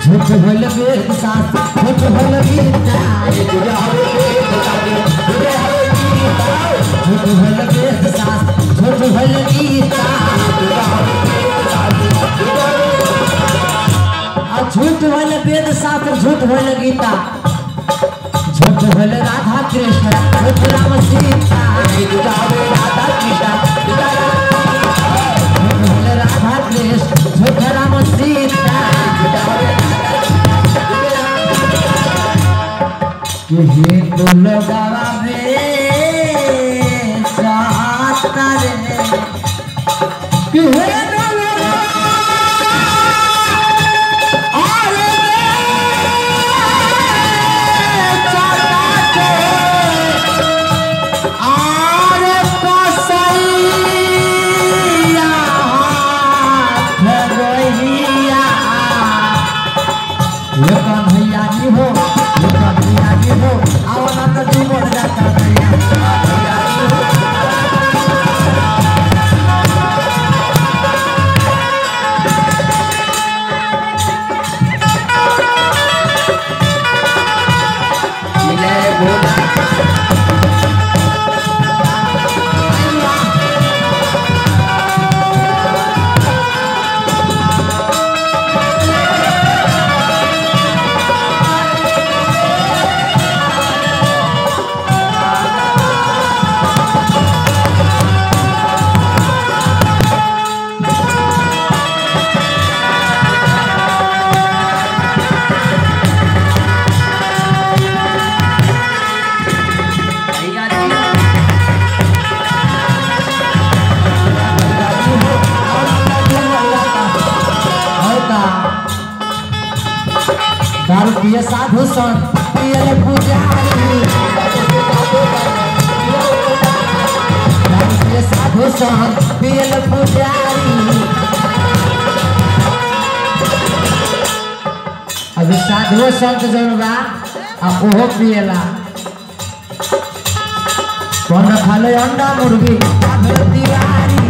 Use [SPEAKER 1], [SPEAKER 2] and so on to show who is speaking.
[SPEAKER 1] झूठ भइल वेद शास्त्र झूठ भइल गीता झूठ भइल वेद शास्त्र झूठ भइल गीता झूठ भइल वेद शास्त्र झूठ भइल गीता झूठ भइल राधा कृष्ण झूठ राम सीता राधा कृष्ण झूठ भइल राधा कृष्ण झूठ राम सीता हिंदू लोगवा में चाहता रे दारू पिए साधु संत पिए पुजारी दारू पिए साधु संत पिए पुजारी अभी साधु संत जौन बा ओहो पिएला कौन खाले अंडा मुर्गी तिवारी